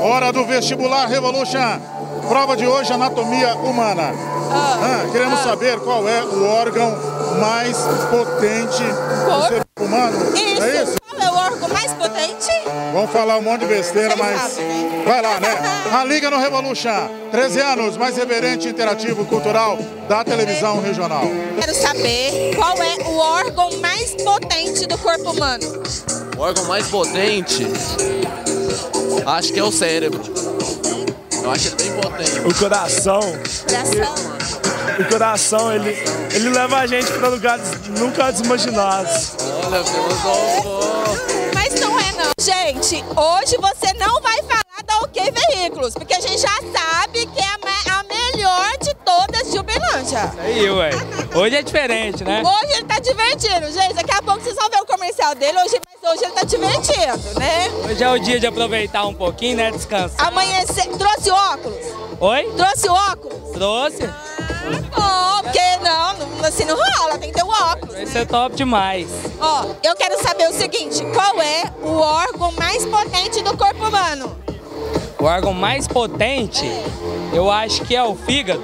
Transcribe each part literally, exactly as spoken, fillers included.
Hora do vestibular Revolution. Prova de hoje, anatomia humana. Ah, ah, queremos ah. saber qual é o órgão mais potente do ser humano. Isso. É isso? Qual é o órgão mais potente? Vamos falar um monte de besteira, Vocês mas sabem, né? vai lá, né? A Liga no Revolution. treze anos, mais reverente, interativo, cultural da televisão regional. Quero saber qual é o órgão mais potente do corpo humano. O órgão mais potente, acho que é o cérebro. Eu acho ele bem potente. O coração. Coração? O coração, ele, ele leva a gente para lugares nunca imaginados. Olha, filosofo. Mas não é não. Gente, hoje você não vai falar da OK Veículos, porque a gente já sabe que é a, a melhor de todas de Uberlândia. Aí, ué. Hoje é diferente, né? Hoje ele tá divertindo, gente. Daqui a pouco vocês vão ver o comercial dele, hoje, mas hoje ele tá divertindo, né? Hoje é o dia de aproveitar um pouquinho, né? Descansar. Amanhecer. Trouxe óculos? Oi? Trouxe óculos? Trouxe? Ah, porque não, não, assim não rola, tem que ter o óculos. Esse é top demais. Ó, eu quero saber o seguinte, qual é o órgão mais potente do corpo humano? O órgão mais potente, eu acho que é o fígado.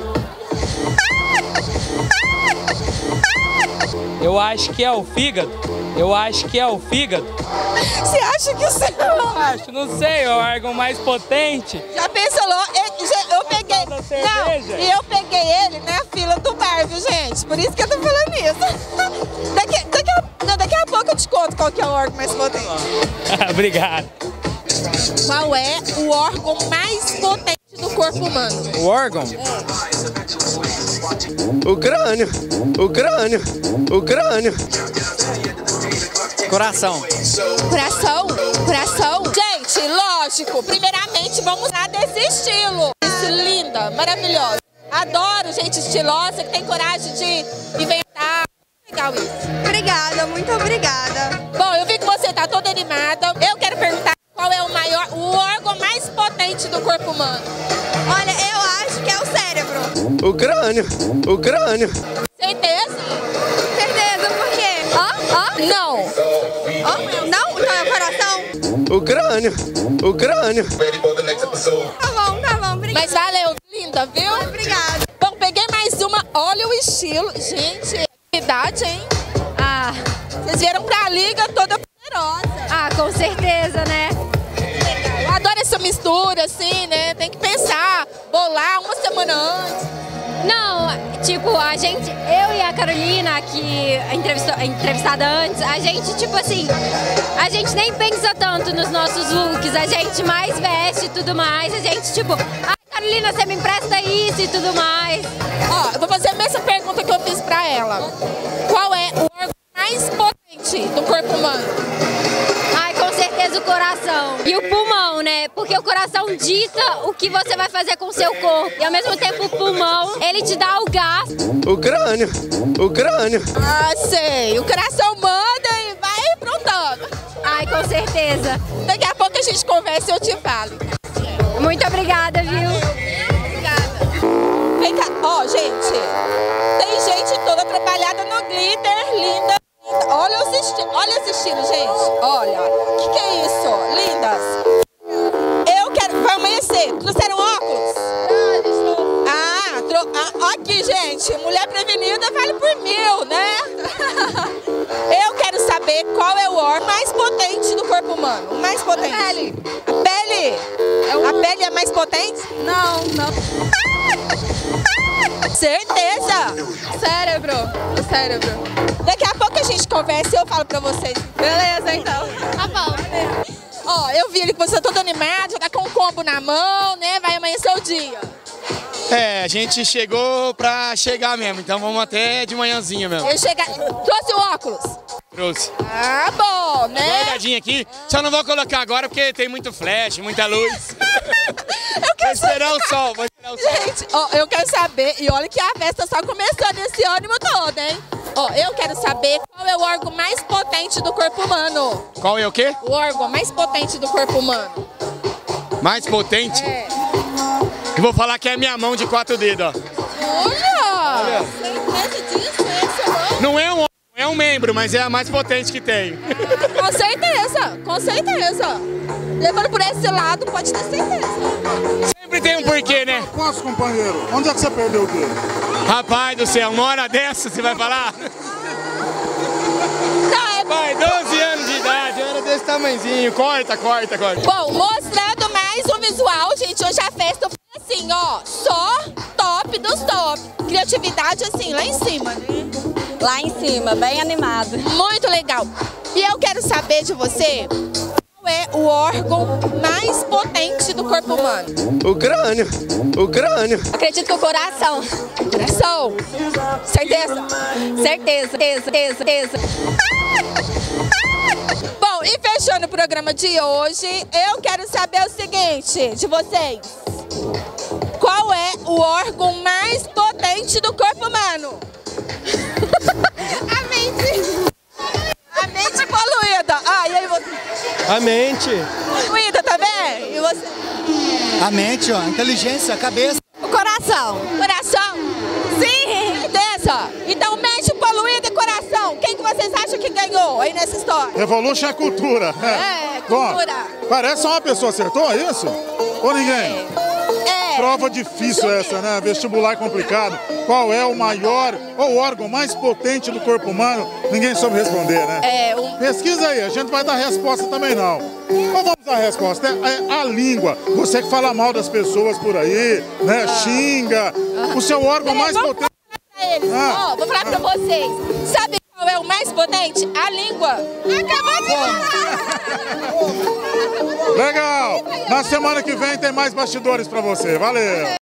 Eu acho que é o fígado. Eu acho que é o fígado. Você acha que o seu... Eu acho, não sei, é o órgão mais potente. Já pensou? Eu, eu peguei... Não, e eu peguei ele na fila do bar, viu, gente? Por isso que eu tô falando isso. Daqui, daqui, a, não, daqui a pouco eu te conto qual que é o órgão mais potente. Obrigado. Qual é o órgão mais potente do corpo humano? O órgão? O crânio. O crânio. O crânio. Coração. Coração? Coração? Gente, lógico, primeiramente vamos lá desse estilo. Isso, linda, maravilhosa. Adoro gente estilosa que tem coragem de inventar. Legal isso. Obrigada, muito obrigada. Bom, eu vi que você tá toda animada. Eu quero perguntar qual é o maior, o órgão mais potente do corpo humano. Olha, eu acho que é o cérebro. O crânio. O crânio. Certeza? Certeza, por quê? Hã? Hã? Não. Hã? Não? Então é o coração? O crânio. O crânio. Tá bom, tá bom, obrigada. Mas valeu, linda, viu? Obrigada. Bom, peguei mais uma. Olha o estilo. Gente, que idade, hein? Ah, Vocês vieram pra liga toda poderosa. ah, com certeza, né? Eu adoro essa mistura, assim, né? Tem que pensar, bolar uma semana antes. Não, tipo, a gente, eu e a Carolina, que entrevistou, entrevistada antes, a gente, tipo assim, a gente nem pensa tanto nos nossos looks, a gente mais veste e tudo mais, a gente, tipo, ai, Carolina, você me empresta isso e tudo mais. Ó, eu vou fazer a mesma pergunta que eu fiz pra ela. Qual é o órgão mais potente do corpo humano? Ai, com certeza o coração. E o pulmão, né? Porque o coração dita o que você vai fazer com o seu corpo. E ao mesmo tempo o pulmão, ele te dá o gás. O crânio. O crânio. Ah, sei. O coração manda e vai aprontando. Ai, com certeza. Daqui a pouco a gente conversa e eu te falo. Muito obrigada, viu? Vem cá. Ó, gente, tem gente toda trabalhada no glitter, linda. Olha, os esti olha esse estilo, gente. Olha. O que, que é isso? Lindas. Eu quero... Vai amanhecer. Trouxeram óculos? Ah, tro... ah, aqui, gente. Mulher prevenida vale por mil, né? Eu quero saber qual é o órgão mais potente do corpo humano. O mais potente. A pele. A pele? É o... A pele é mais potente? Não, não. Certeza. Cérebro. O cérebro. Daqui a pouco a gente conversa e eu falo pra vocês. Beleza, então. Tá bom. Ó, eu vi ali que você tá todo animado, já tá com o combo na mão, né? Vai amanhecer o dia. É, a gente chegou pra chegar mesmo, então vamos até de manhãzinha mesmo. Eu chega... Trouxe o óculos? Trouxe. Ah, bom, né? Dá uma olhadinha aqui, só não vou colocar agora porque tem muito flash, muita luz. Eu quero Vou esperar o sol, vou esperar o sol. Gente, ó, eu quero saber, e olha que a festa só começou nesse ânimo todo, hein? Ó, eu quero saber qual é o órgão mais potente do corpo humano. Qual é o quê? O órgão mais potente do corpo humano. Mais potente? É. Eu vou falar que é a minha mão de quatro dedos, ó. Olha! Olha. Certeza disso? Esse órgão? Não é um é um membro, mas é a mais potente que tem. Com certeza, com certeza. Levando por esse lado, pode ter certeza. Sempre tem um porquê, né? Quantos companheiros? Onde é que você perdeu o quê? Rapaz do céu, uma hora dessa você vai falar? Não, é... Pai, doze anos de idade, eu era desse tamanhozinho. Corta, corta, corta. Bom, mostrando mais um visual, gente, hoje a festa foi assim, ó, só top dos top. Criatividade assim, lá em cima, né? Lá em cima, bem animado. Muito legal. E eu quero saber de você, qual é o órgão mais potente do corpo humano? O crânio, o crânio. Acredito que o coração. Coração. Certeza? Certeza, certeza, certeza, certeza. Bom, e fechando o programa de hoje, eu quero saber o seguinte de vocês. Qual é o órgão mais potente do corpo humano? A mente. A mente poluída. Ah, e aí você? A mente. Poluída também? E você? A mente, ó, a inteligência, a cabeça. O coração. Coração? Sim. Certeza? Então, mente poluída e coração. Quem que vocês acham que ganhou aí nessa história? Revolution é cultura. É, Bom, cultura. parece só uma pessoa acertou, é isso? Ou ninguém? É. Prova difícil essa, né? Vestibular complicado. Qual é o maior ou o órgão mais potente do corpo humano? Ninguém soube responder, né? É, um... Pesquisa aí, a gente vai dar resposta também não. Então vamos dar a resposta. É a língua. Você que fala mal das pessoas por aí, né? Xinga. O seu órgão mais Vamos potente. falar pra eles. Ah. Ó, vou falar pra vocês. Sabe qual é o mais potente? A língua. Acabou de falar. Legal. Na semana que vem tem mais bastidores pra você. Valeu.